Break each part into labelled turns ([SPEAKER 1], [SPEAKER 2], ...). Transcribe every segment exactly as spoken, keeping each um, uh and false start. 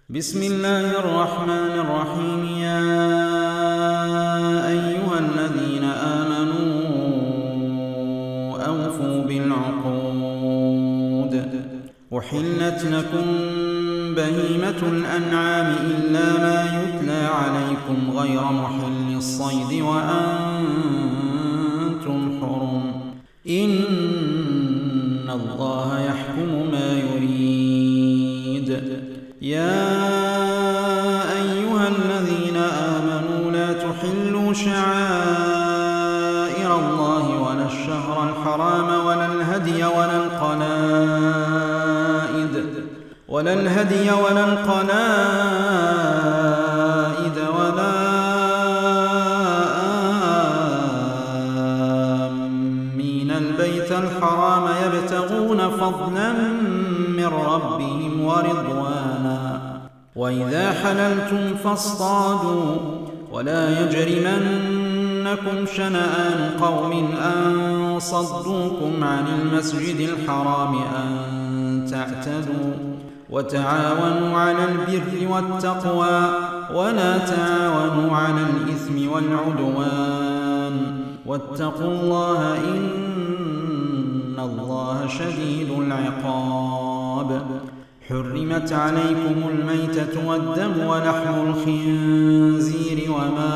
[SPEAKER 1] بسم الله الرحمن الرحيم. يا أيها الذين آمنوا أوفوا بالعقود. أحلت لكم بهيمة الأنعام إلا ما يتلى عليكم غير محل الصيد وأنتم حرم. إن الله يحكم ما يريد. يا أيها الذين آمنوا لا تحلوا شعائر الله ولا الشهر الحرام ولا الهدي ولا القلائد ولا الهدي ولا القلائد ولا آمين البيت الحرام يبتغون فضلا من ربهم ورضوانا. وإذا حللتم فاصطادوا ولا يجرمنكم شنآن قوم أن صدوكم عن المسجد الحرام أن تعتدوا. وتعاونوا على البر والتقوى ولا تعاونوا على الإثم والعدوان واتقوا الله إن الله شديد العقاب. حرمت عليكم الميتة والدم ولحم الخنزير وما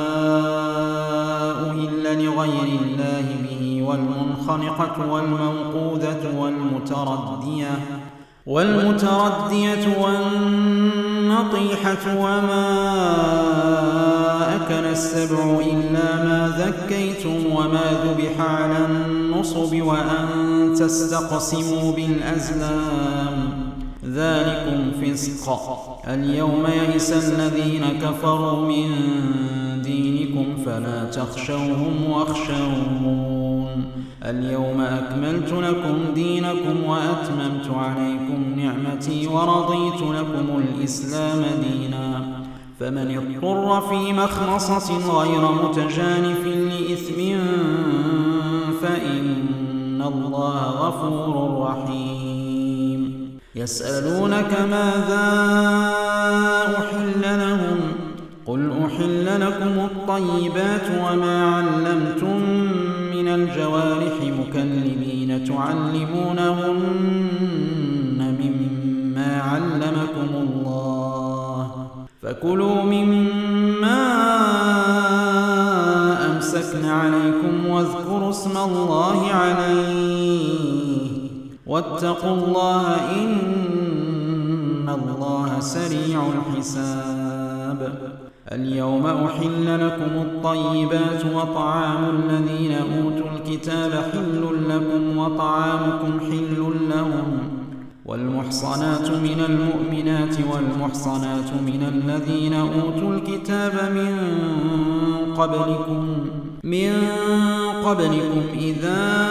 [SPEAKER 1] أهل لغير الله به والمنخنقة والموقوذة والمتردية والمتردية والنطيحة وما أكل السبع إلا ما ذكيتم وما ذبح على النصب وأن تستقسموا بالأزلام ذلكم فسق. اليوم يئس الذين كفروا من دينكم فلا تخشوهم واخشون. اليوم أكملت لكم دينكم وأتممت عليكم نعمتي ورضيت لكم الإسلام دينا. فمن اضطر في مخمصة غير متجانف لإثم فإن الله غفور رحيم. يسألونك ماذا أحل لهم قل أحل لكم الطيبات وما علمتم من الجوارح مكلبين تعلمونهن مما علمكم الله فكلوا مما أمسكن عليكم واذكروا اسم الله عليه واتقوا الله إن الله سريع الحساب. اليوم أحل لكم الطيبات وطعام الذين أوتوا الكتاب حل لكم وطعامكم حل لهم. والمحصنات من المؤمنات والمحصنات من الذين أوتوا الكتاب من قبلكم من قبلكم إذا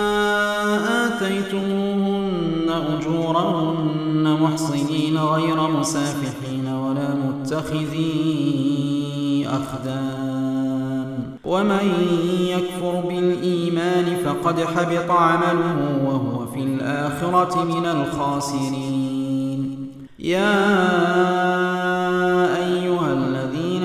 [SPEAKER 1] آتيتموهن أجورهن محصنين غير مسافحين ولا متخذي أخدان. ومن يكفر بالإيمان فقد حبط عمله وهو في الآخرة من الخاسرين. يا أيها الذين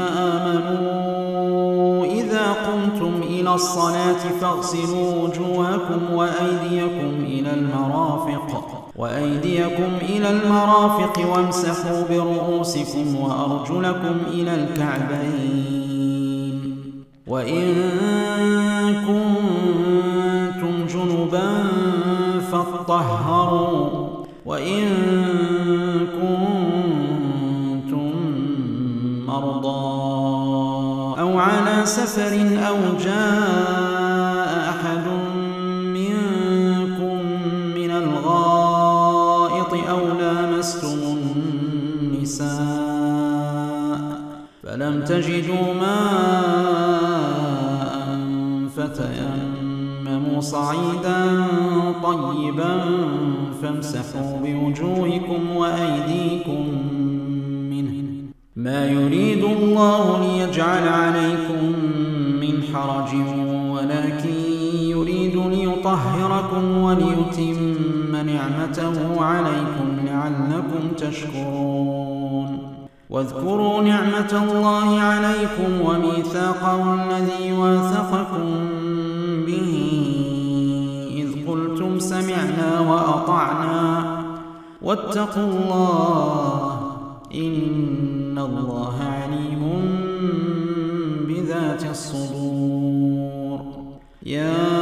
[SPEAKER 1] آمنوا إذا قمتم إلى الصلاة فاغسلوا وجوهكم وأيديكم إلى المرافق وأيديكم إلى المرافق وامسحوا برؤوسكم وأرجلكم إلى الكعبين. وإن كنتم جنبا فاطهروا وإن كنتم مرضى أو على سفر أو جاء أحد منكم من الغائط أو لامستم النساء فلم تجدوا ماء فتيمموا صعيدا طيبا فامسحوا بوجوهكم وأيديكم منه ما يريد الله ليجعل عليكم من حرج ولكن يريد ليطهركم وليتم نعمته عليكم لعلكم تشكرون. واذكروا نعمة الله عليكم وميثاقه الذي واثقكم به إذ قلتم سمعنا وأطعنا واتقوا الله إن الله عليم بذات الصدور. يا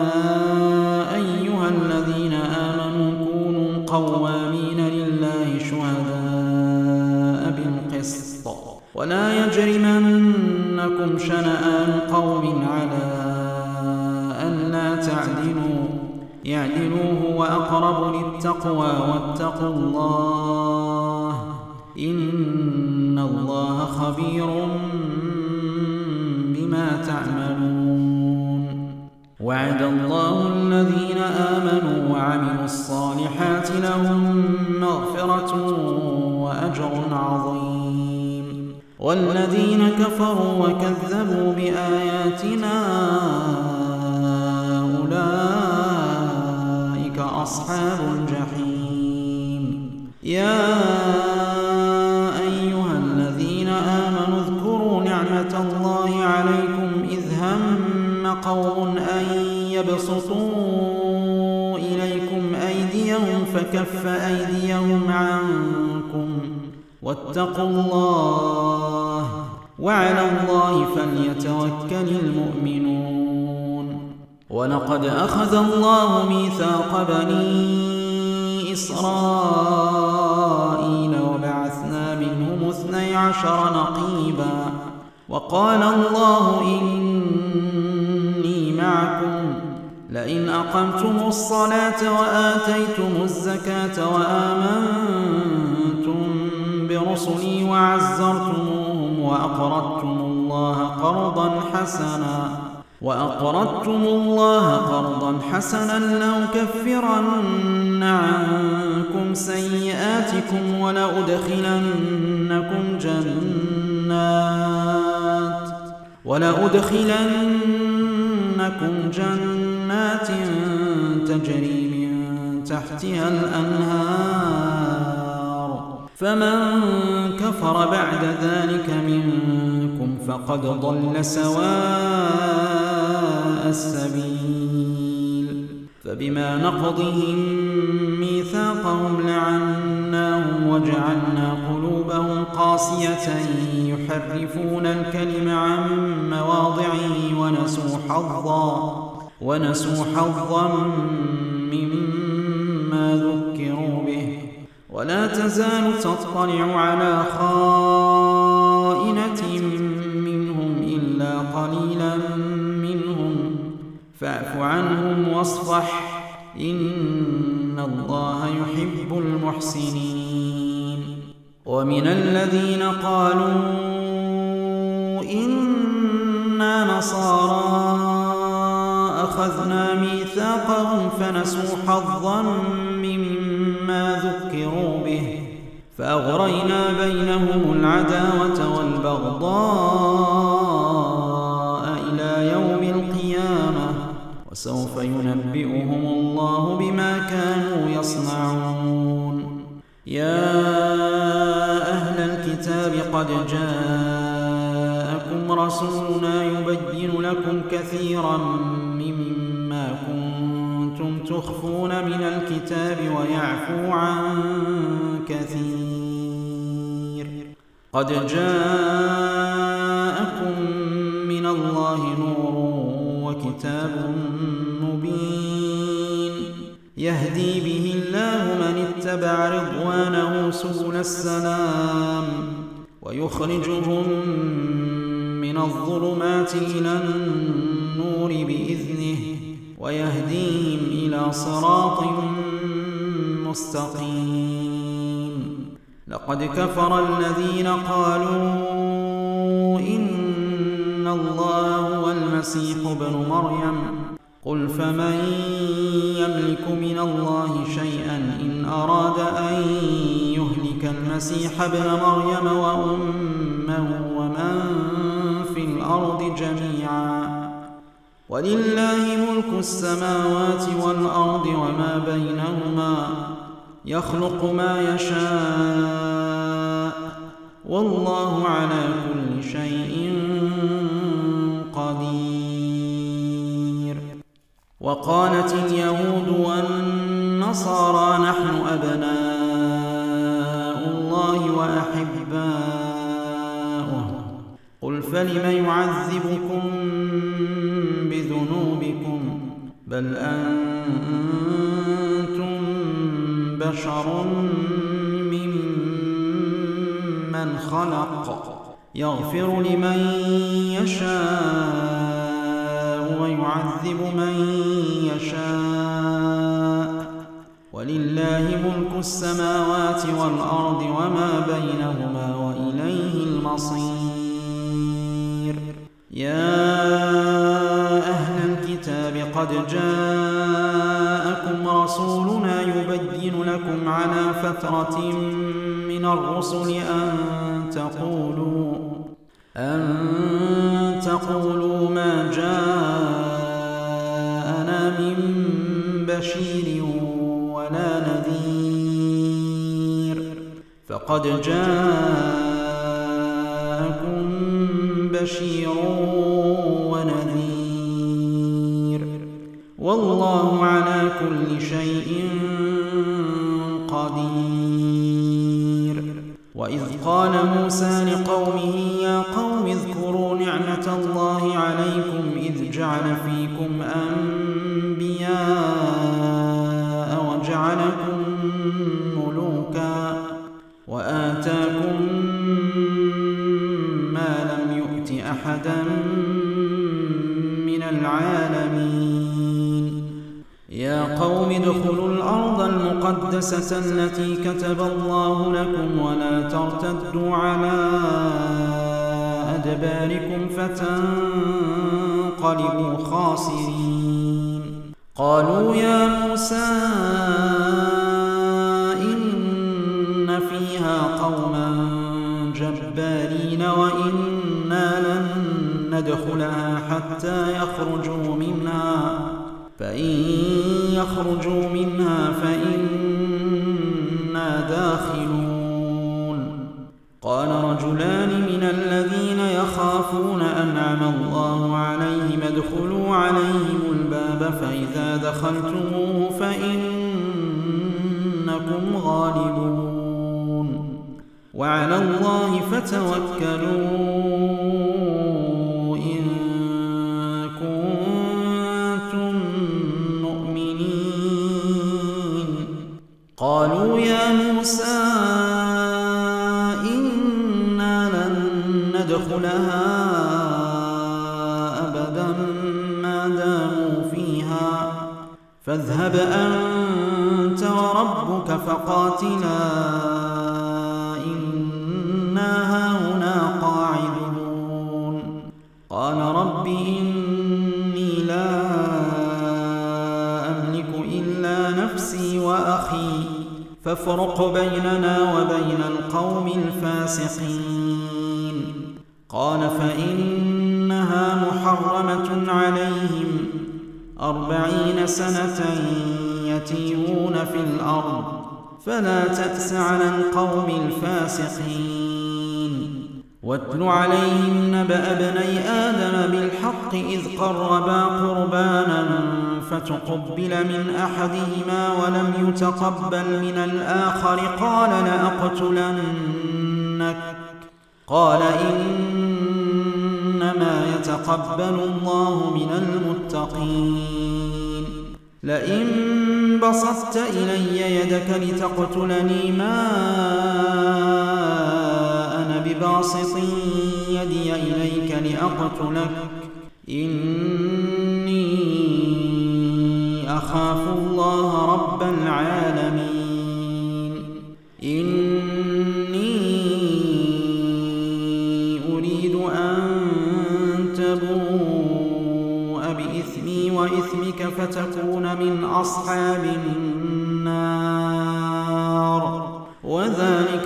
[SPEAKER 1] أيها الذين آمنوا كونوا قوامين لله شهداء بالقسط ولا يجرمنكم شنآن قوم على ألا تعدلوا اعدلوا هو أقرب للتقوى واتقوا الله إن الله خبير بما تعملون. وعد الله الذين آمنوا وعملوا الصالحات لهم مغفرة وأجر عظيم، والذين كفروا وكذبوا بآياتنا أولئك أصحاب الجحيم. يا أيها الذين آمنوا اذكروا نعمة الله عليكم إذ هم قوم أن يبسطوا إليكم أيديهم فكف أيديهم عنكم واتقوا الله وعلى الله فليتوكل المؤمنون. ولقد أخذ الله ميثاق بني إسرائيل وبعثنا منهم اثني عشر نقيبا وقال الله إني معكم لئن أقمتم الصلاة وآتيتم الزكاة وآمنتم برسلي وعزرتموهم وأقرضتم الله قرضا حسنا وأقرضتم الله قرضا حسنا لأكفرن عنكم سيئاتكم ولأدخلنكم جنات ولأدخلنكم جنات تجري من تحتها الأنهار فمن كفر بعد ذلك منكم فقد ضل سواء السبيل. فبما نقضهم ميثاقهم لعناهم وجعلنا قلوبهم قاسية يحرفون الكلم عن مواضعه ونسوا حظا ونسوا حظا مما ذكروا به ولا تزال تطلع على خائنة منهم إلا قليلا منهم فاعف عنهم واصفح إن الله يحب المحسنين. ومن الذين قالوا إنا نصارى أخذنا ميثاقهم فنسوا حظا مما ذكروا به فأغرينا بينهم العداوة والبغضاء إلى يوم القيامة وسوف ينبئهم الله بما كانوا يصنعون. يا أهل الكتاب قد جاءكم رسولنا يبين لكم كثيرا مما كنتم تخفون من الكتاب ويعفو عن كثير. قد جاءكم من الله نور وكتاب مبين يهدي به الله من اتبع رضوانه سبل السلام ويخرجهم من الظلمات إلى النور بإذنه ويهديهم إلى صراط مستقيم. لقد كفر الذين قالوا إن الله هو المسيح ابن مريم قل فمن يملك من الله شيئا إن أراد أن يهلك المسيح ابن مريم وأمه ومن في الأرض جميعا ولله ملك السماوات والأرض وما بينهما يخلق ما يشاء والله على كل شيء قدير. وقالت اليهود والنصارى نحن أبناء الله وأحباؤه، قل فلم يعذبكم بذنوبكم بل أنتم بشر ممن خلق يغفر لمن يشاء ويعذب من يشاء ولله ملك السماوات والأرض وما بينهما وإليه المصير. يا أهل الكتاب قد جاءكم رسولنا يبين لكم على فترة من الرسل أن تقولوا أن تقولوا ما جاءنا من بشير ولا نذير، فقد جاءكم بشير ونذير والله على كل شيء قدير. وإذ قال موسى لقومه يا قوم اذكروا نعمة الله عليكم إذ جعل فيكم أنبياء وجعلكم ملوكا وآتاكم ما لم يؤت أحدا من العالمين. يا قوم ادخلوا الأرض المقدسة التي كتب الله لكم ولا ترتدوا على أدباركم فتنقلبوا خاسرين. قالوا يا موسى إن فيها قوما جبارين وإنا لن ندخلها حتى يخرجوا منها فإن يخرجوا منها فإنا داخلون. قال رجلان من الذين يخافون أنعم الله عليهم ادخلوا عليهم الباب فإذا دخلتموه فإنكم غالبون وعلى الله فتوكلوا إن كنتم مؤمنين. قالوا يا موسى إنا لن ندخلها أبدا ما داموا فيها فاذهب أنت وربك فقاتلا إنا هاهنا قاعدون. قال رب إني لا أملك إلا نفسي وأخي فافرق بيننا وبين القوم الفاسقين. قال فإنها محرمة عليهم أربعين سنة يتيهون في الأرض فلا تأس على القوم الفاسقين. واتل عليهم نبأ ابني آدم بالحق إذ قربا قربانا فتقبل من أحدهما ولم يتقبل من الآخر قال لأقتلنك قال إنما يتقبل الله من المتقين. لئن بسطت إلي يدك لتقتلني ما أنا بباسط يدي إليك لأقتلك إني أخاف الله رب العالمين. إني أريد أن تبوء بإثمي وإثمك فتكون من أصحاب النار وذلك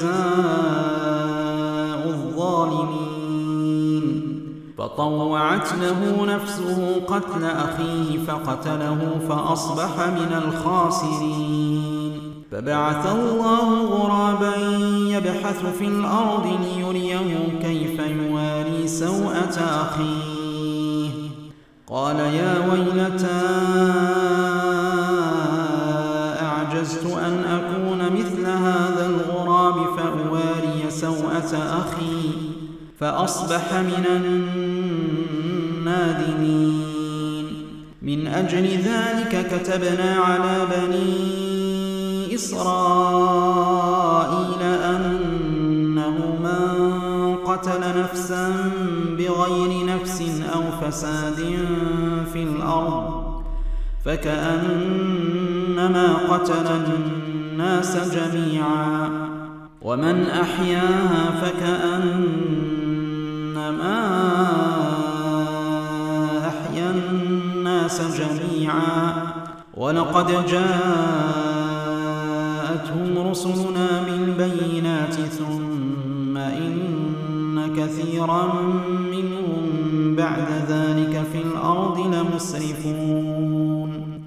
[SPEAKER 1] جزاء الظالمين. فطوعت له نفسه قتل أخيه فقتله فأصبح من الخاسرين. فبعث الله غرابا يبحث في الأرض ليريه كيف يواري سوءة أخيه قال يا ويلتى أعجزت أن أكون مثل هذا الغراب فأواري سوءة أخي فأصبح من النادمين. من أجل ذلك كتبنا على بني إسرائيل أنه من قتل نفسا بغير نفس أو فساد في الأرض فكأنما قتل الناس جميعا ومن أحياها فكأنما أحيا الناس جميعا ولقد جاءتهم رسلنا بالبينات ثم إن كثيرا منهم بعد ذلك في الأرض لمسرفون.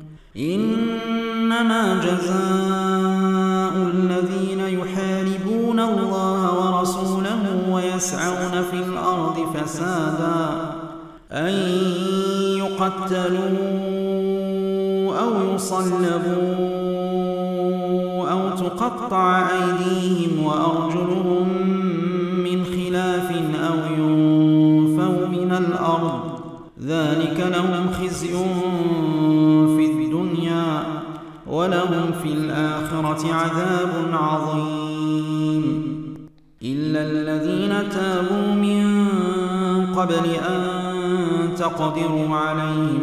[SPEAKER 1] إنما جزاء الذين يحاربون الله ورسوله ويسعون في الأرض فسادا أن يقتلوا أو يصلبوا أو تقطع أيديهم وأرجلهم من خلاف أو ينفوا من الأرض ذلك لهم خزي في الدنيا ولهم في الآخرة عذاب عظيم. إلا الذين تابوا من قبل أن تقدروا عليهم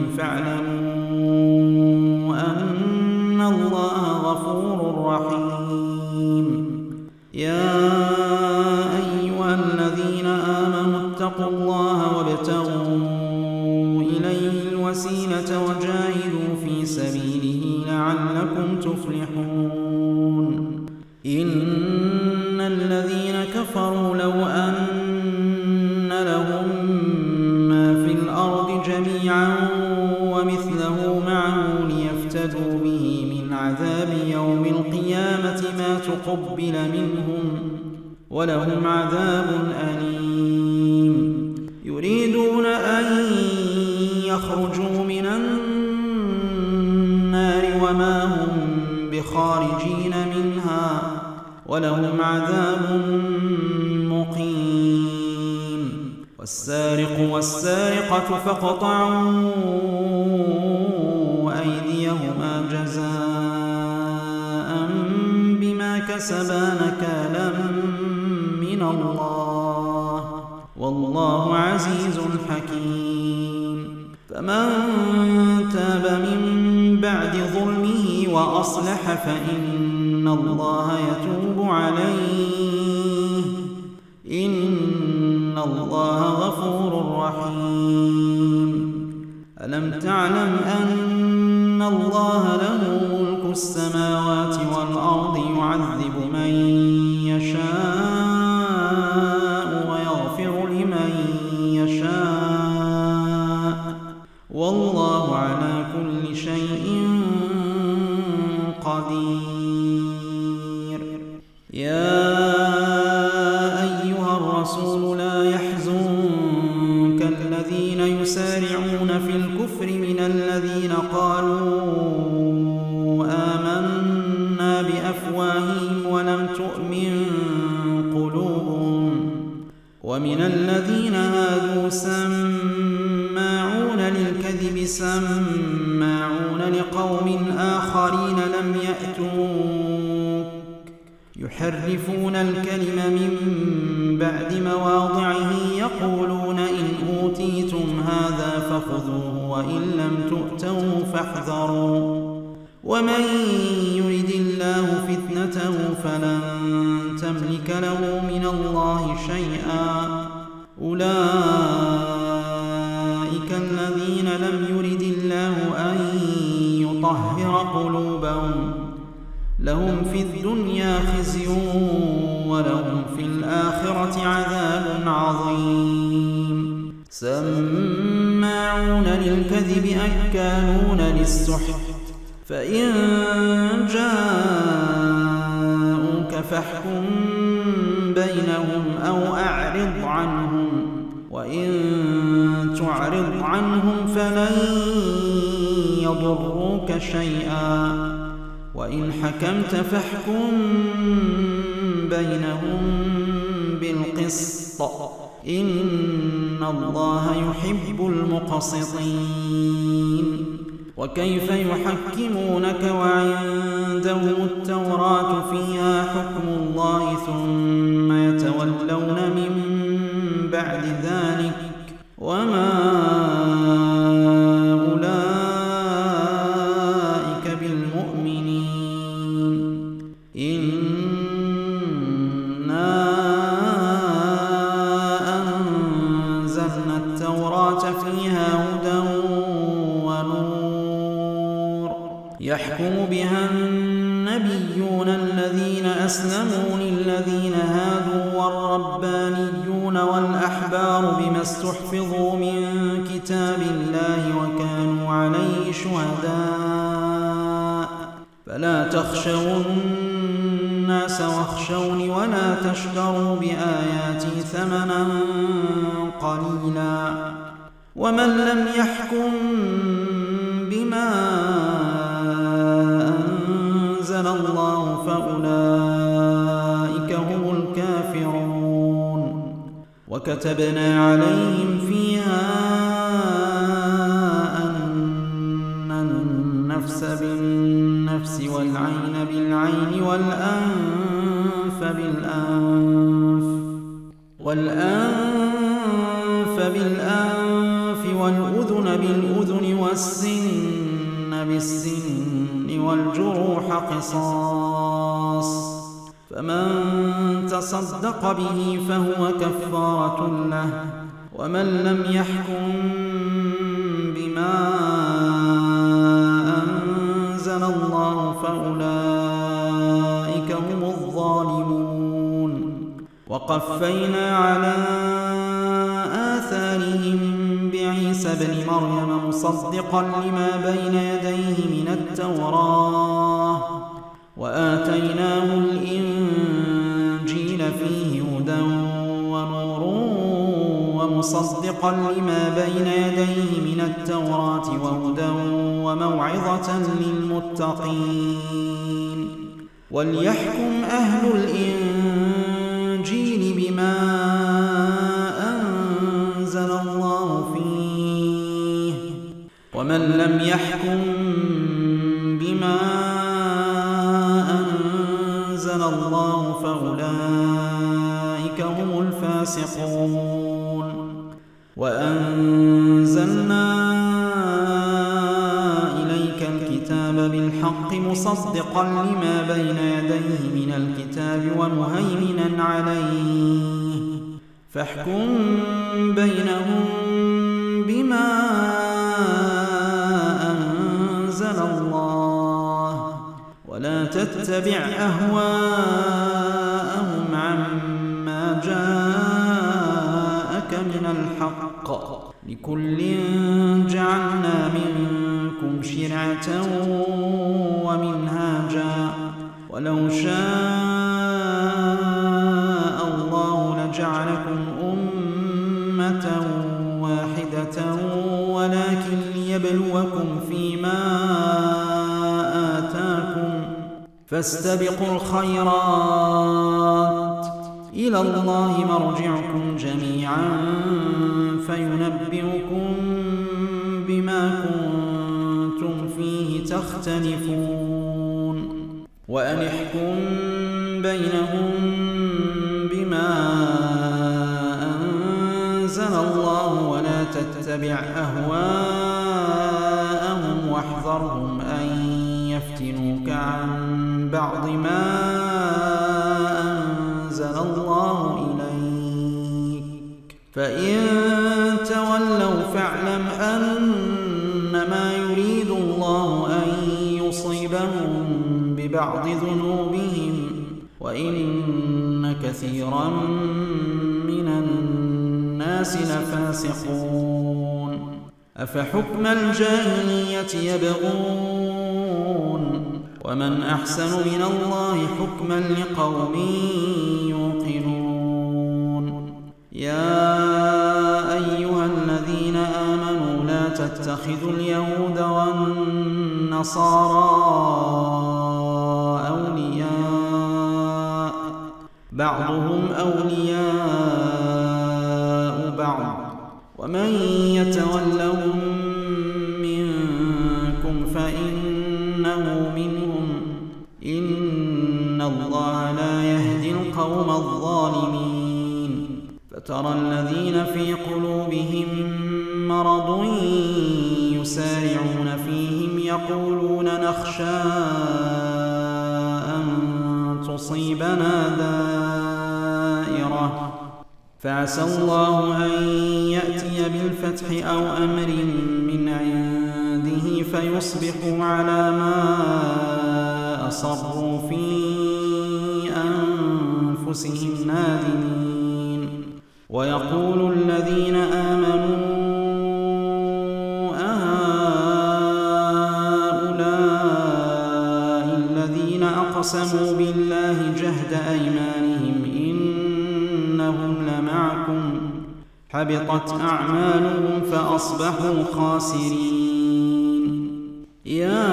[SPEAKER 1] فاعلموا أن الله غفور رحيم. يا أيها الذين آمنوا اتقوا الله وابتغوا إليه الوسيلة وجاهدوا في سبيله لعلكم تفلحون. إن الذين كفروا لو أن لهم ما في الأرض جميعا ومثله معه ليفتدوا به من عذاب يوم القيامة ما تقبل منهم ولهم عذاب أليم. يريدون أن يخرجوا من النار وما هم بخارجين منها ولهم عذاب مقيم. والسارق والسارقة فاقطعوا أيديهما جزاء بما كسبا نكالا من الله والله عزيز حكيم. فمن تاب من بعد ظلمه وأصلح فإن الله يتوب عليه إن الله غفور رحيم. ألم تعلم أن الله له ملك السماوات والأرض يعذب من يشاء ويغفر لمن يشاء والله على كل شيء قدير. يا أيها الرسول لا يحزنك الذين يسارعون في الكفر من الذين قالوا آمنا بأفواههم ولم تؤمن قلوبهم ومن الذين هادوا سماعون للكذب سماعون لقوم آخرين لم يأتوك يحرفون الكلم من بعد مواضعه يقولون إن أوتيتم هذا فخذوه وإن لم تؤتوه فاحذروا ومن يرد الله فتنته فلن تملك له من الله شيئا أولئك الذين لم يرد الله أن يطهر قلوبهم لهم في الدنيا خزي ولهم في الآخرة عذاب عظيم. سماعون للكذب أكالون للسحت فإن جاءوا جاءوك فاحكم بينهم أو أعرض عنهم، وإن تعرض عنهم فلن يضروك شيئا، وإن حكمت فاحكم بينهم بالقسط، إن الله يحب المقسطين. وكيف يحكمونك وعندهم التوراة فيها حكم الله ثم يتولون من بعد ذلك وما أولئك بالمؤمنين. إنا أنزلنا التوراة فيها هدى ونور يحكم بها النبيون الذين أسلموا للذين هادوا والربانيون والأحبار بما استحفظوا من كتاب الله وكانوا عليه شهداء، فلا تخشوا الناس واخشوني ولا تشتروا بآياتي ثمنا قليلا، ومن لم يحكم بما أنزل الله فأولئك هم الكافرون. وكتبنا عليهم فيها أن النفس بالنفس والعين بالعين والأنف بالأنف والأنف بالأنف والأذن بالأذن والسن بالسن والجروح قصاص، فمن تصدق به فهو كفارة له، ومن لم يحكم بما أنزل الله فأولئك هم الظالمون. وقفينا على آثارهم بعيسى ابن مريم مصدقا لما بين يديه من التوراة، وآتيناه الإنجيل فيه هدى ونور ومصدقا لما بين يديه من التوراة وهدى وموعظة للمتقين. وليحكم أهل الإنجيل بما أنزل الله فيه، ومن لم يحكم بما أنزل الله فأولئك هم الفاسقون. وأنزلنا إليك الكتاب بالحق مصدقا لما بين يديه من الكتاب ومهيمنا عليه، فاحكم بينهم بما أنزل الله، ولا تتبع أهواءهم عما جاءك من الحق، لكل جعلنا منكم شرعة ومنهاجا، ولو شاء الله لجعلكم أمة واحدة ولكن ليبلوكم فيما آتاكم، فاستبقوا الخيرات، إلى الله مرجعكم جميعا فينبئكم بما كنتم فيه تختلفون. وأن احكم بينهم بما أنزل الله ولا تتبع أهواءهم واحذرهم أن يفتنوك عن بعض ما أنزل الله إليك، فإن تولوا فاعلم أنما يريد الله أن يصيبهم ببعض ذنوبهم وإن كثيرا من الناس لفاسقون. أفحكم الجاهلية يبغون ومن أحسن من الله حكما لقوم يوقنون. يا أيها الذين آمنوا لا تتخذوا اليهود والنصارى أولياء بعضهم أولياء بعض ومن يتولهم منكم فإنه منهم إن الله لا يهدي القوم الظالمين. فترى الذين في قلوبهم مرض يسارعون فيهم يقولون نخشى أن تصيبنا دائرة فعسى الله أن يأتي بالفتح أو أمر من عنده فيصبحوا على ما أصروا في أنفسهم نادمين. ويقول الذين آمنوا أهؤلاء الذين أقسموا بالله جهد أيمانهم إنهم لمعكم حبطت أعمالهم فأصبحوا خاسرين. يا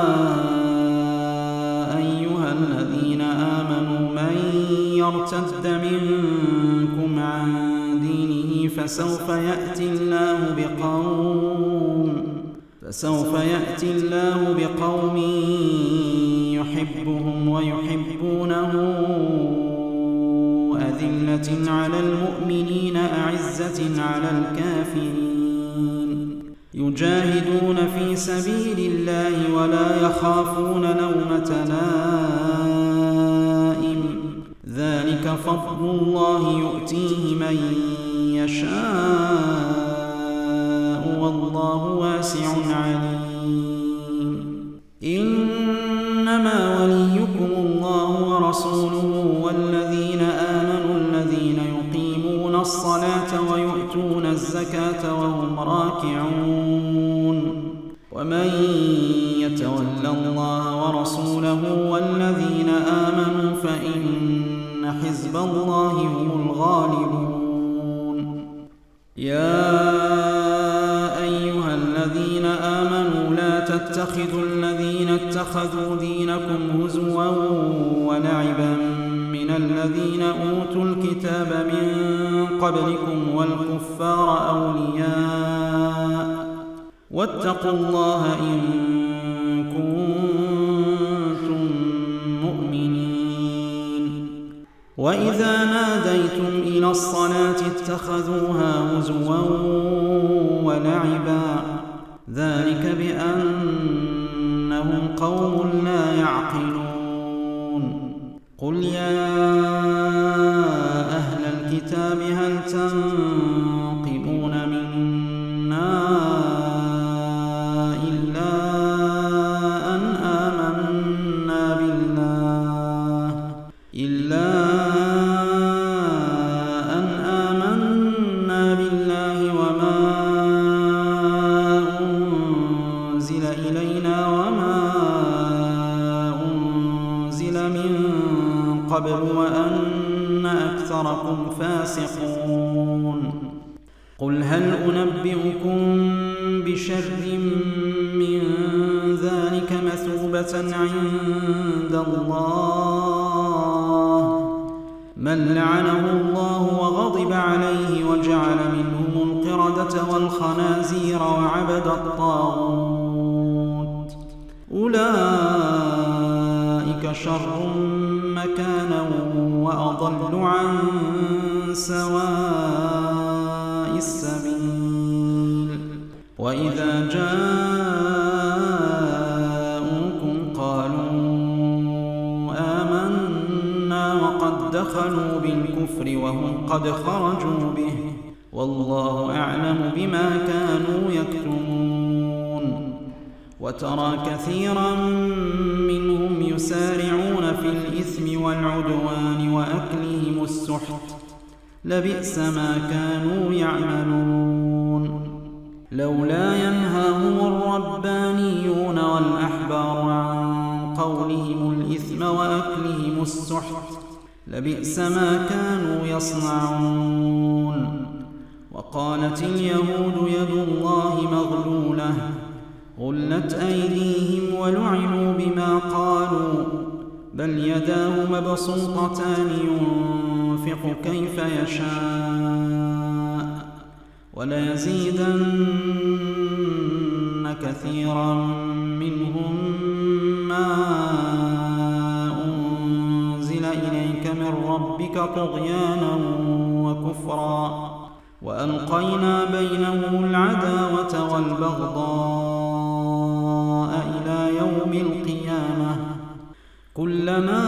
[SPEAKER 1] أيها الذين آمنوا من يرتد منكم عن دينه فسوف يأتي الله بقوم فسوف يأتي الله بقوم يحبهم ويحبونه أذلة على المؤمنين أعزة على الكافرين يجاهدون في سبيل الله ولا يخافون لومة لائم ذلك فضل الله يؤتيه من يشاء والله واسع عليم. إنما وليكم الله ورسوله والذين آمنوا الذين يقيمون الصلاة ويؤتون الزكاة وهم راكعون. ومن يتول الله ورسوله والذين آمنوا فإن حزب الله هم الغالبون. يا أيها الذين آمنوا لا تتخذوا الذين اتخذوا دينكم هزوا ولعبا من الذين أوتوا الكتاب من قبلكم والكفار أولياء واتقوا الله إن كنتم مؤمنين. وإذا ناديتم إلى الصلاة اتخذوها هزوا ولعبا ذلك بأنهم قوم لا يعقلون. قل يا أهل الكتاب هل تنقمون منا إلا أن آمنا بالله إلا أن آمنا بالله وما أنزل إلينا وما أنزل من قبل وأن أكثركم فاسقون. قل هل أنبئكم بشر من ذلك مثوبة عند الله من لعنه الله وغضب عليه وجعل منهم القردة والخنازير وعبد الطاغوت أولئك شر مكانا وأضل عن سواء السبيل. وإذا جاءوكم قالوا آمنا وقد دخلوا بالكفر وهم قد خرجوا به والله أعلم بما كانوا يكتمون. وترى كثيرا منهم يسارعون في الإثم والعدوان وأكلهم السحت لبئس ما كانوا يعملون. لولا ينهاهم الربانيون والأحبار عن قولهم الإثم وأكلهم السحت لبئس ما كانوا يصنعون. وقالت اليهود يد الله مغلولة غلت أيديهم ولعنوا بما قالوا بل يداه مبسوطتان ينفق كيف يشاء وليزيدن كثيرا منهم ما أنزل إليك من ربك طغيانا وكفرا وألقينا بينهم العداوة والبغضاء إلى يوم القيامة كلما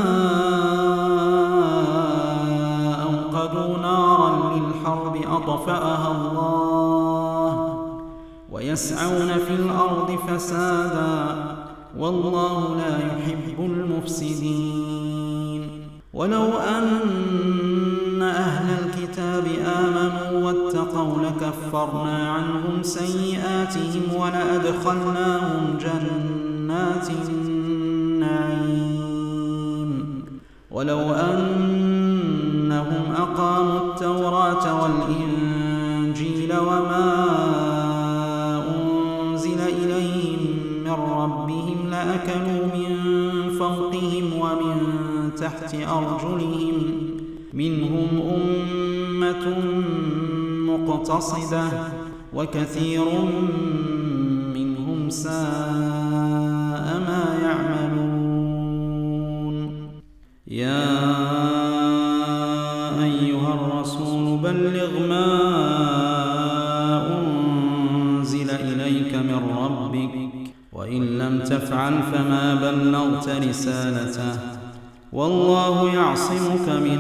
[SPEAKER 1] أوقدوا نارا للحرب أطفأها الله ويسعون في الأرض فسادا والله لا يحب المفسدين. ولو أن أهل الكتاب آمنوا واتقوا لكفرنا عنهم سيئاتهم ولأدخلناهم جنات النعيم ولو أنهم أقاموا التوراة والإنجيل وما أنزل إليهم من ربهم لأكلوا من فوقهم ومن تحت أرجلهم منهم أمة مقتصدة وكثير منهم ساء ما يعملون. يا أيها الرسول بلغ ما أنزل إليك من ربك وإن لم تفعل فما بلغت رسالته والله يعصمك من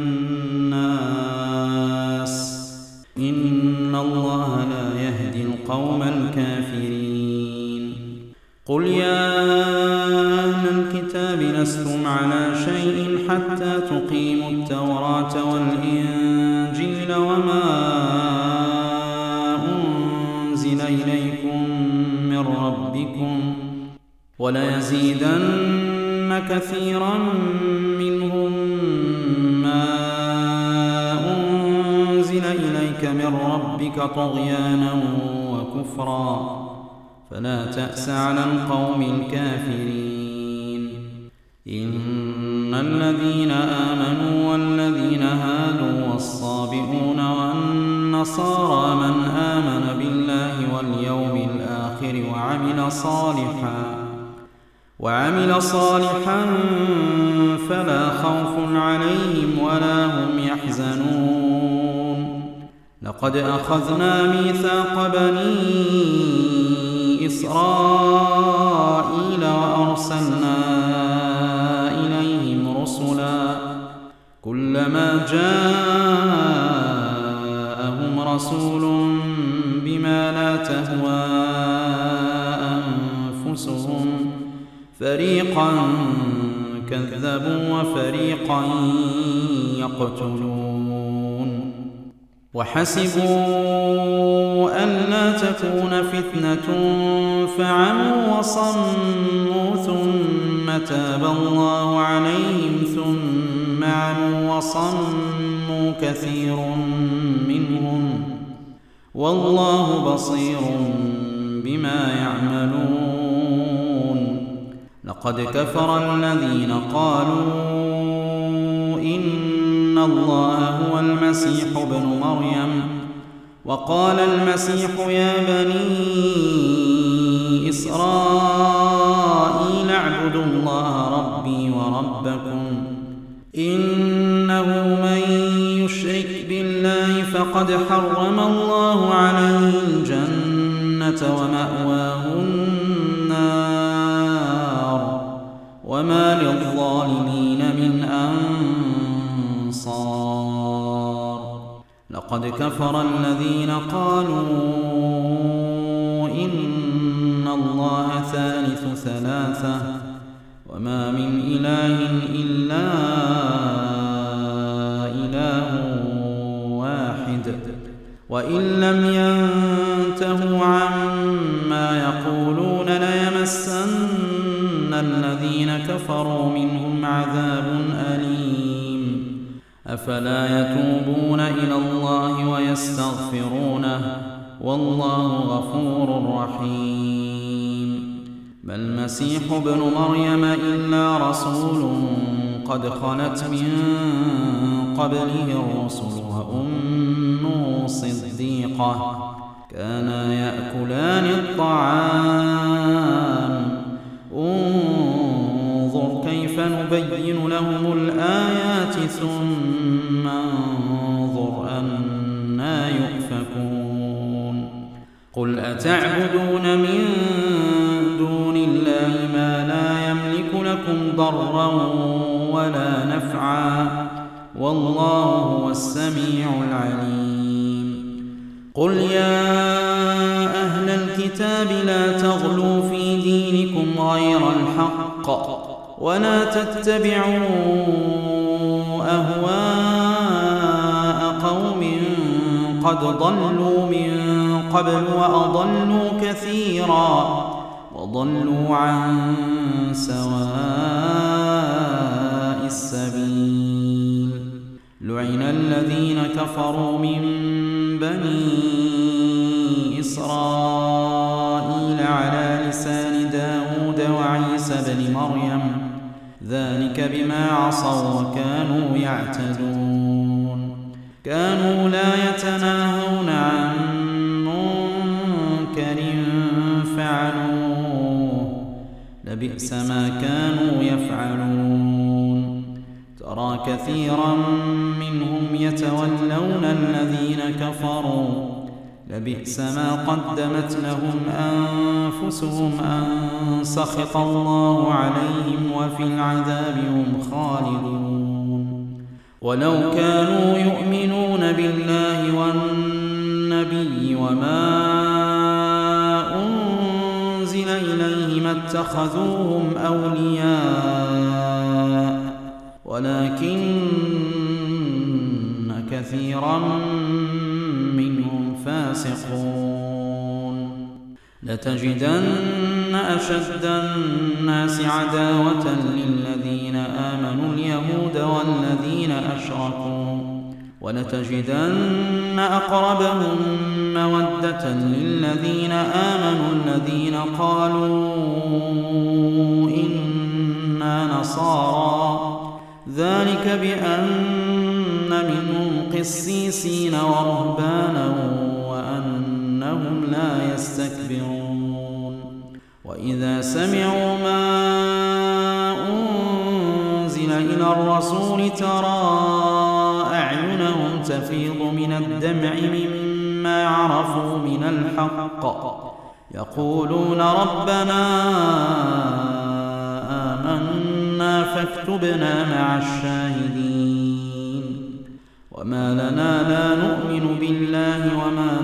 [SPEAKER 1] الناس إن الله لا يهدي القوم الكافرين. قل يا أهل الكتاب لستم على شيء حتى تقيموا التوراة والإنجيل وما أنزل إليكم من ربكم وليزيدن كثيرا منهم ما أنزل إليك من ربك طغيانا وكفرا فلا تأس على القوم الكافرين. إن الذين آمنوا والذين هادوا والصابئون والنصارى من آمن بالله واليوم الآخر وعمل صالحا وعمل صالحا فلا خوف عليهم ولا هم يحزنون. لقد أخذنا ميثاق بني إسرائيل وأرسلنا إليهم رسلا كلما جاءهم رسول بما لا تهوى أنفسهم فريقا كذبوا وفريقا يقتلون. وحسبوا ألا تكون فتنة فعموا وصموا ثم تاب الله عليهم ثم عموا وصموا كثير منهم والله بصير بما يعملون. لقد كفر الذين قالوا إن الله هو المسيح ابن مريم وقال المسيح يا بني إسرائيل اعبدوا الله ربي وربكم إنه من يشرك بالله فقد حرم الله عليه الجنة ومأواه النار وما للظالمين من أنصار. لقد كفر الذين قالوا إن الله ثالث ثلاثة وما من إله إلا إله واحد وإن لم ينتهوا عما يقولون ليمسن الذين كفروا منهم عذاب أليم. أفلا يتوبون إلى الله ويستغفرونه والله غفور رحيم. ما المسيح ابن مريم إلا رسول قد خلت من قبله الرسل وأمه صديقة كانا يأكلان الطعام انظر كيف نبين لهم الآيات ثم انظر أنى يؤفكون. قل أتعبدون من دون الله ما لا يملك لكم ضرا ولا نفعا والله هو السميع العليم. قل يا أهل الكتاب لا تغلوا في دينكم غير الحق ولا تتبعوا أهواء قوم قد ضلوا من قبل وأضلوا كثيرا وضلوا عن سواء السبيل. لعن الذين كفروا من بني إسرائيل على لسان داود وعيسى بن مريم ذلك بما عصوا وكانوا يعتدون. كانوا لا يتناهون عن منكر فعلوه لبئس ما كانوا يفعلون. ترى كثيرا منهم يتولون الذين كفروا لبئس ما قدمت لهم أنفسهم أن سخط الله عليهم وفي العذاب هم خالدون. ولو كانوا يؤمنون بالله والنبي وما أنزل إليه ما اتخذوهم أولياء ولكن كثيرا منهم فاسقون. لتجدن أشد الناس عداوة للذين آمنوا اليهود والذين أشركوا ولتجدن أقربهم مودة للذين آمنوا الذين قالوا إنا نصارى ذلك بأن منهم قسيسين ورهبانا وأنهم لا يستكبرون. وإذا سمعوا ما أنزل إلى الرسول ترى أعينهم تفيض من الدمع مما عرفوا من الحق يقولون ربنا آمنا فاكتبنا مع الشاهدين. وما لنا لا نؤمن بالله وما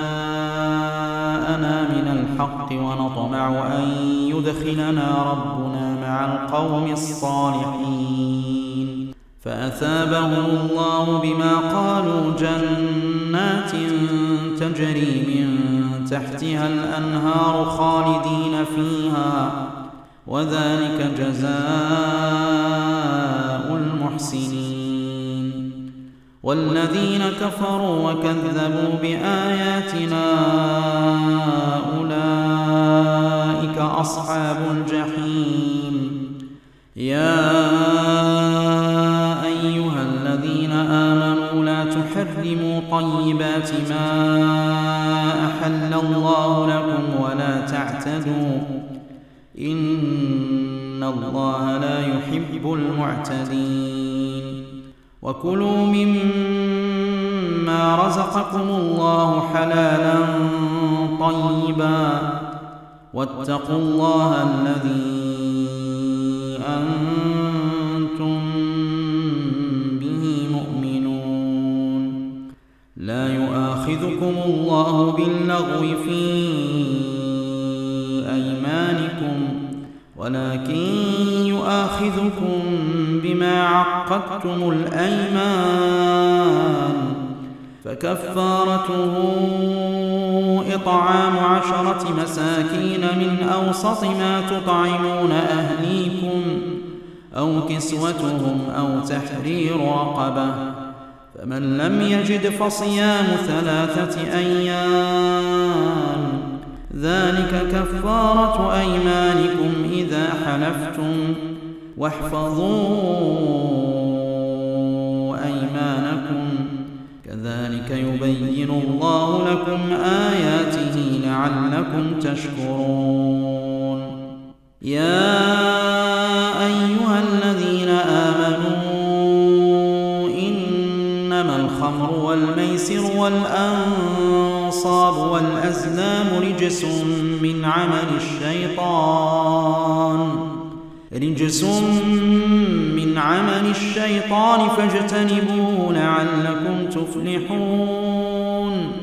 [SPEAKER 1] جاءنا من الحق ونطمع أن يدخلنا ربنا مع القوم الصالحين. فأثابهم الله بما قالوا جنات تجري من تحتها الأنهار خالدين فيها وذلك جزاء المحسنين. والذين كفروا وكذبوا بآياتنا أولئك أصحاب الجحيم. يا أيها الذين آمنوا لا تحرموا طيبات ما أحل الله لكم ولا تعتدوا إن الله لا يحب المعتدين. وكلوا مما رزقكم الله حلالا طيبا واتقوا الله الذي أنتم به مؤمنون. لا يؤاخذكم الله باللغو في أيمانكم ولكن يؤاخذكم بما عقدتم الأيمان فكفارته إطعام عشرة مساكين من أوسط ما تطعمون أهليكم أو كسوتهم أو تحرير رقبة، فمن لم يجد فصيام ثلاثة أيام، ذلك كفارة أيمانكم إذا حلفتم، واحفظوا أيمانكم، كذلك يبين الله لكم آياته لعلكم تشكرون. يا أيها الذين آمنوا إنما الخمر والميسر والأنصاب والأزلام رجس من عمل الشيطان رجس من عمل الشيطان فاجتنبوه لعلكم تفلحون.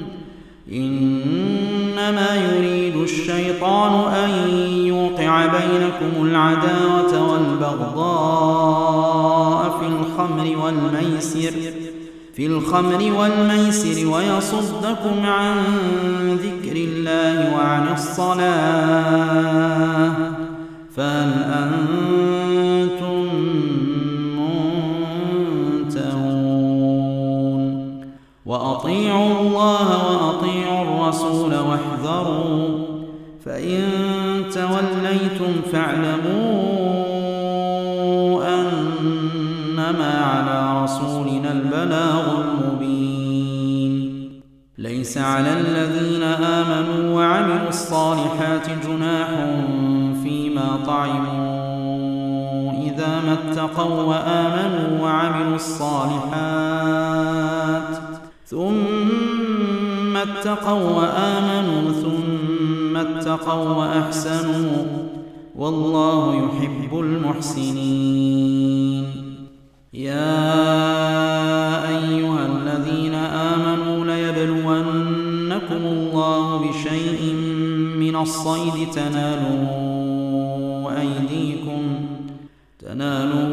[SPEAKER 1] إنما يريد الشيطان أن يوقع بينكم العداوة والبغضاء في الخمر والميسر في الخمر والميسر ويصدكم عن ذكر الله وعن الصلاة، فهل أنتم منتهون؟ وأطيعوا الله وأطيعوا الرسول واحذروا، فإن توليتم فاعلموا أنما على رسولنا البلاغ المبين. ليس على الذين آمنوا وعملوا الصالحات جناح فيما طعموا إذا ما اتقوا وآمنوا وعملوا الصالحات ثم اتقوا وآمنوا ثم اتقوا وأحسنوا، والله يحب المحسنين. يا أيها الذين آمنوا ليبلونكم الله بشيء من الصيد تناله أيديكم تناله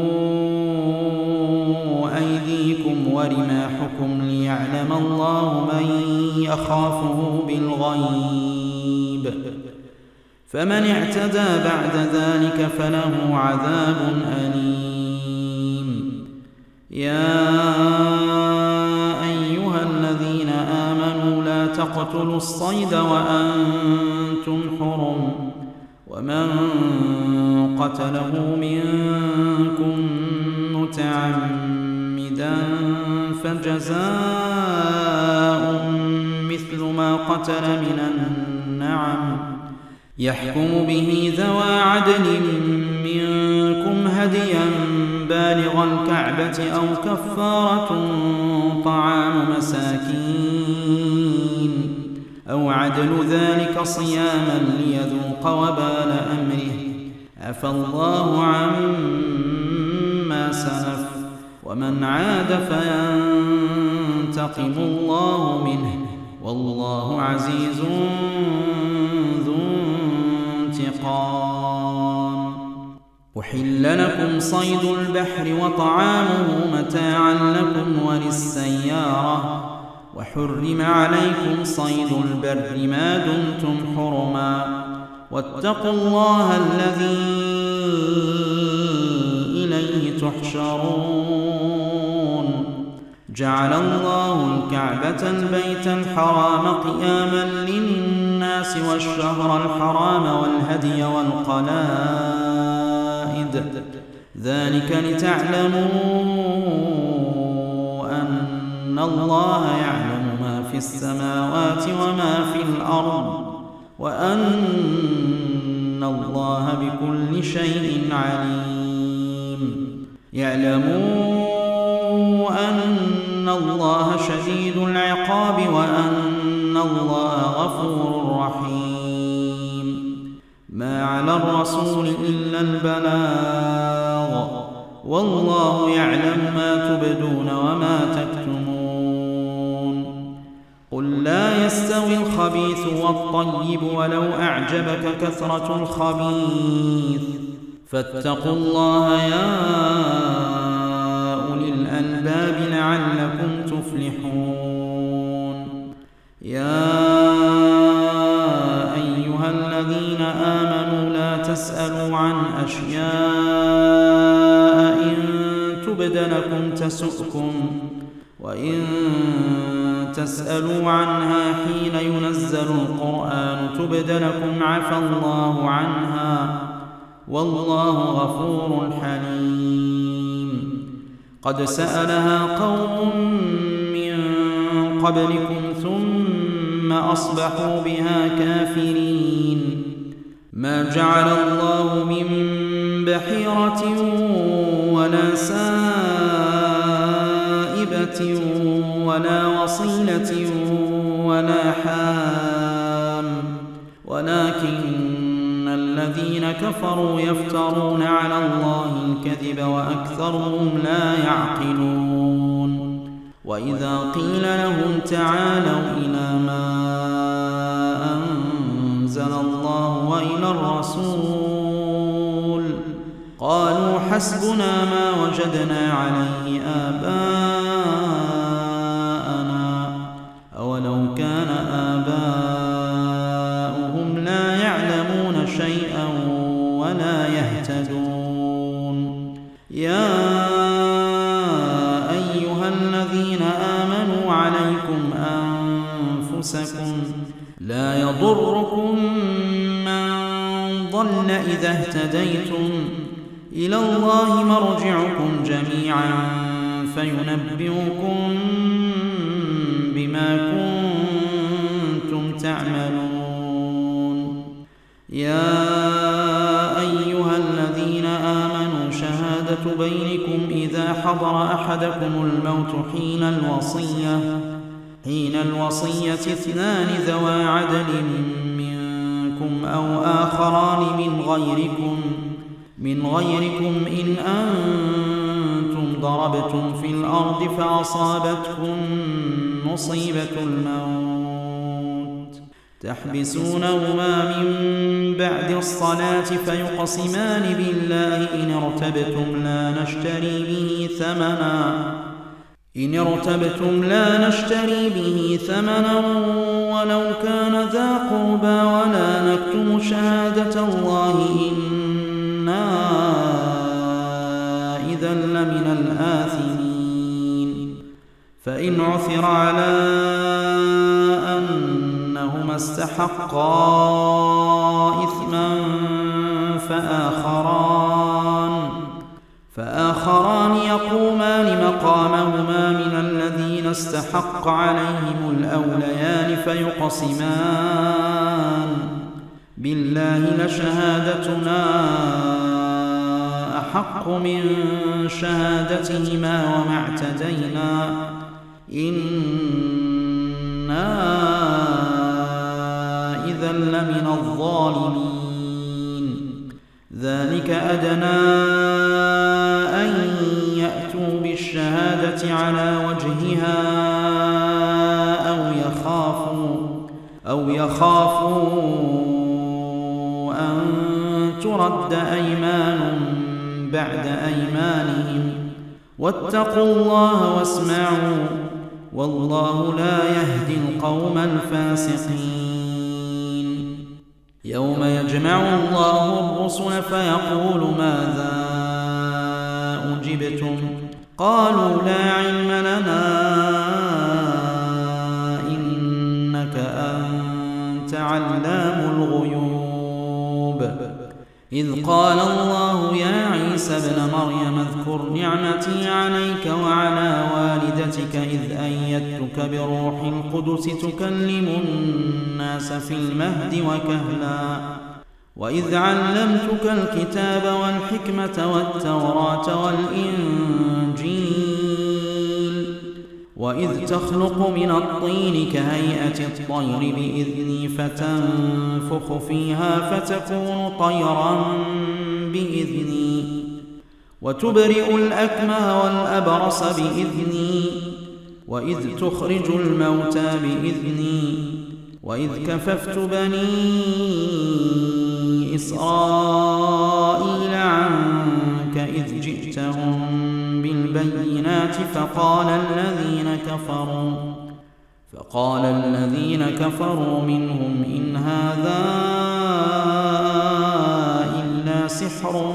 [SPEAKER 1] أيديكم ورماحكم ليعلم الله من يخافه بالغيب، فمن اعتدى بعد ذلك فله عذاب أليم. يا أيها الذين آمنوا لا تقتلوا الصيد وأنتم حرم، ومن قتله منكم متعمدا فجزاء مثل ما قتل من النعم يحكم به ذوى عدل منكم هديا بالغ الكعبة أو كفارة طعام مساكين أو عدل ذلك صياما ليذوق وبال أمره، عفى الله عما سلف، ومن عاد فينتقم الله منه، والله عزيز ذو انتقام. أحل لكم صيد البحر وطعامه متاعا لكم وللسيارة، وحرم عليكم صيد البر ما دمتم حرما، واتقوا الله الذي إليه تحشرون. جعل الله الكعبة البيت الحرام قياما للناس والشهر الحرام والهدي والقلائد، ذلك لتعلموا أن الله يعلم ما في السماوات وما في الأرض، وأن الله بكل شيء عليم. يعلموا أن الله شديد العقاب وأن الله غفور رحيم. ما على الرسول إلا البلاغ، والله يعلم ما تبدون وما تكتمون. قل لا يستوي الخبيث والطيب ولو أعجبك كثرة الخبيث، فاتقوا الله يا أولي الألباب لعلكم تفلحون. تفلحون. يا أيها الذين آمنوا لا تسألوا عن أشياء إن تبد لكم تسؤكم، وإن تسألوا عنها حين ينزل القرآن تبد لكم عفى الله عنها، والله غفور حليم. قد سألها قوم من قبلكم ثم أصبحوا بها كافرين. ما جعل الله من بحيرة ولا سائبة ولا وصيلة ولا حام، ولكن الذين كفروا يفترون على الله الكذب وأكثرهم لا يعقلون. وإذا قيل لهم تعالوا إلى ما أنزل الله وإلى الرسول قالوا حسبنا ما وجدنا عليه آباءنا أولو كان آباؤهم لا يعلمون شيئا ولا يهتدون. يا أيها الذين آمنوا عليكم أنفسكم لا يضركم من ضل إذا اهتديتم، إلى الله مرجعكم جميعا فينبئكم بما كنتم تعملون. يا أيها الذين آمنوا شهادة بينكم إذا حضر أحدكم الموت حين الوصية حين الوصية اثنان ذوى عدل منكم أو آخران من غيركم من غيركم إن أنتم ضربتم في الأرض فأصابتكم مصيبة الموت تحبسونهما من بعد الصلاة فيقسمان بالله إن ارتبتم لا نشتري به ثمنا إن ارتبتم لا نشتري به ثمنا ولو كان ذا قربى ولا نكتم شهادة الله إنا إذا لمن الآثمين. فإن عثر على أنهما استحقا إثما فآخران فآخران يقومان مقامهما من الذين استحق عليهم الأوليان فيقسمان بالله لشهادتنا أحق من شهادتهما وما اعتدينا إنا إذا لمن الظالمين. ذلك أدنى أن يأتوا بالشهادة على وجهها أو يخافوا أو يخافوا أن ترد أيمان بعد أيمانهم واتقوا الله واسمعوا والله لا يهدي القوم الفاسقين. يوم يجمع الله الرسل فيقول ماذا أجبتم قالوا لا علم لنا إنك أنت علام الغيوب. إذ قال الله يا عيسى ابن مريم اذكر نعمتي عليك وعلى والدتك إذ أيدتك بروح القدس تكلم الناس في المهد وكهلا وإذ علمتك الكتاب والحكمة والتوراة والإنجيل وإذ تخلق من الطين كهيئة الطير بإذني فتنفخ فيها فتكون طيرا بإذني وتبرئ الأكمه والأبرص بإذني وإذ تخرج الموتى بإذني وإذ كففت بني إسرائيل عنك إذ جئتهم بالبينات بالبينات فقال الذين كفروا فقال الذين كفروا منهم إن هذا إلا سحر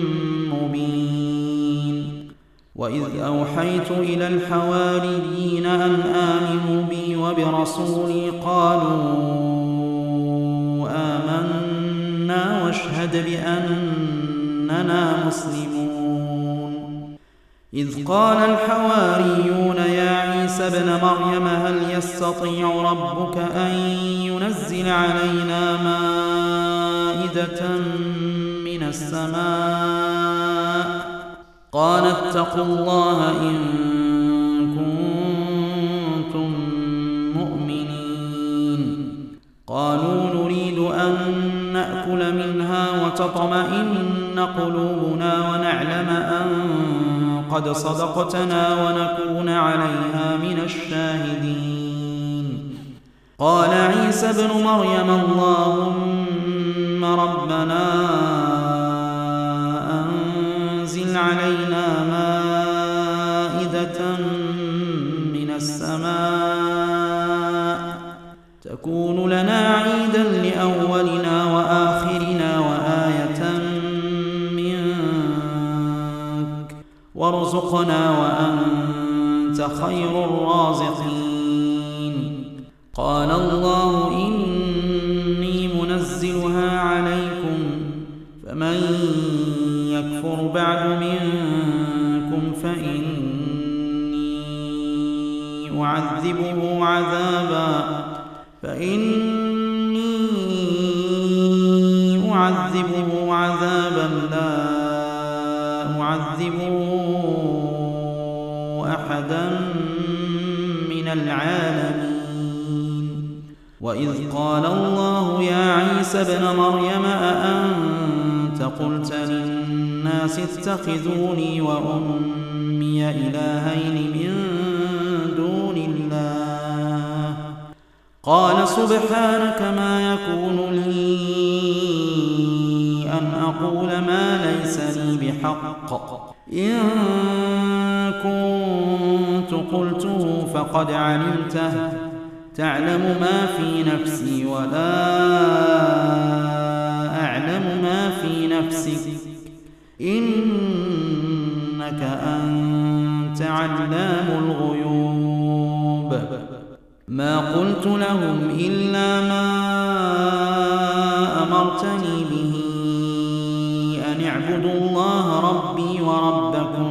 [SPEAKER 1] مبين. وإذ أوحيت إلى الحواريين أن آمنوا بي وبرسولي قالوا آمنا واشهد بأننا مسلمون. إذ قال الحواريون يا عيسى ابن مريم هل يستطيع ربك أن ينزل علينا مائدة من السماء قال اتقوا الله إن كنتم مؤمنين. قالوا نريد أن نأكل منها وتطمئن قلوبنا ونعلم أن قد صدقتنا ونكون عليها من الشاهدين. قال عيسى ابن مريم اللهم ربنا أنزل علينا مائدة من السماء تكون لنا عيدا لأولنا وآخرنا وآية منك وارزقنا وأنت خير الرازقين. قال الله إني منزلها عليكم فمن يكفر بعد منكم فإني أعذبه عذابا فإني أعذبه عذابا لا أعذبه أحدا من العالمين. وإذ قال الله يا عيسى ابن مريم أأنت قلت للناس اتخذوني وأمي إلهين من دون الله قال سبحانك ما يكون لي أن أقول ما ليس لي بحق إن كنت قلته فقد علمته تعلم ما في نفسي ولا أعلم ما في نفسك إنك أنت علام الغيوب. ما قلت لهم إلا ما أمرتني به أن اعبدوا الله ربي وربكم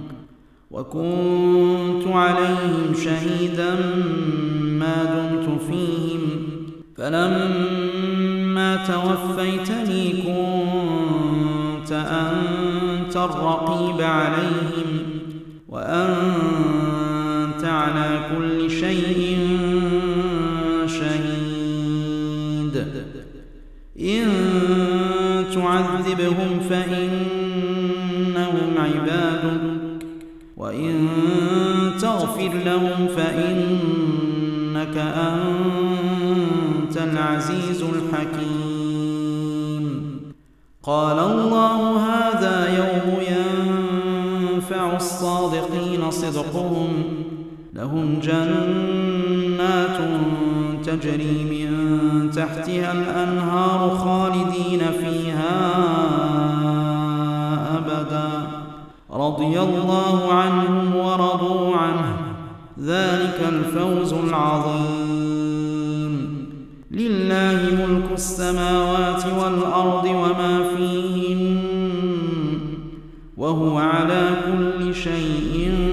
[SPEAKER 1] وكنت عليهم شهيدا ما دمت فيهم فلما توفيتني كنت أنت الرقيب عليهم وأنت على كل شيء شهيد. إن تعذبهم فإنهم عبادك وإن تغفر لهم فإنك أنت العزيز الحكيم. قال الله هذا يوم ينفع الصادقين صدقهم لهم جنات تجري من تحتها الأنهار خالدين فيها أبدا رضي الله عنهم ورضوا عنه ذلك الفوز العظيم. لله ملك السماوات والأرض وما فيهن وهو على كل شيء